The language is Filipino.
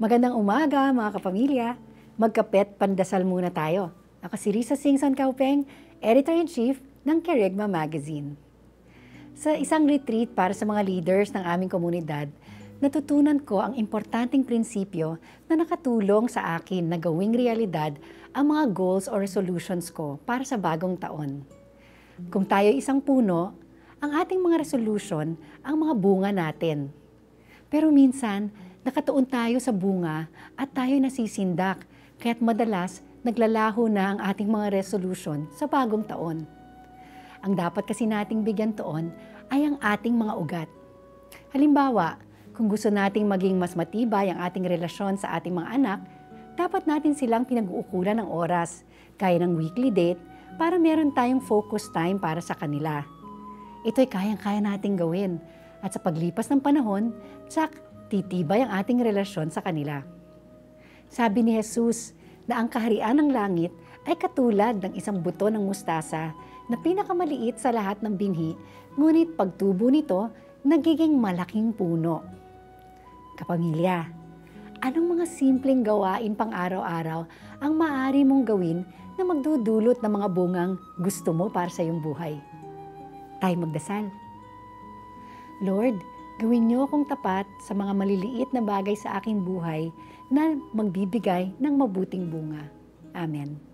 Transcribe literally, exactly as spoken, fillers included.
Magandang umaga mga kapamilya. Magkapet pandasal muna tayo. Ako si Risa Singson Kaupeng, Editor-in-Chief ng Kerygma Magazine. Sa isang retreat para sa mga leaders ng aming komunidad, natutunan ko ang importanteng prinsipyo na nakatulong sa akin na gawing realidad ang mga goals o resolutions ko para sa bagong taon. Kung tayo isang puno, ang ating mga resolution ang mga bunga natin. Pero minsan, nakatuon tayo sa bunga at tayo nasisindak, kaya't madalas naglalaho na ang ating mga resolution sa bagong taon. Ang dapat kasi nating bigyan tuon ay ang ating mga ugat. Halimbawa, kung gusto nating maging mas matibay ang ating relasyon sa ating mga anak, dapat natin silang pinag-uukulan ng oras, gaya ng weekly date, para meron tayong focus time para sa kanila. Ito'y kayang-kaya nating gawin, at sa paglipas ng panahon, tsak, titibay ang ating relasyon sa kanila. Sabi ni Jesus na ang kaharian ng langit ay katulad ng isang buto ng mustasa na pinakamaliit sa lahat ng binhi, ngunit pagtubo nito, nagiging malaking puno. Kapamilya, anong mga simpleng gawain pang araw-araw ang maaari mong gawin na magdudulot ng mga bungang gusto mo para sa iyong buhay? Tayo magdasal. Lord, gawin niyo akong tapat sa mga maliliit na bagay sa aking buhay na magbibigay ng mabuting bunga. Amen.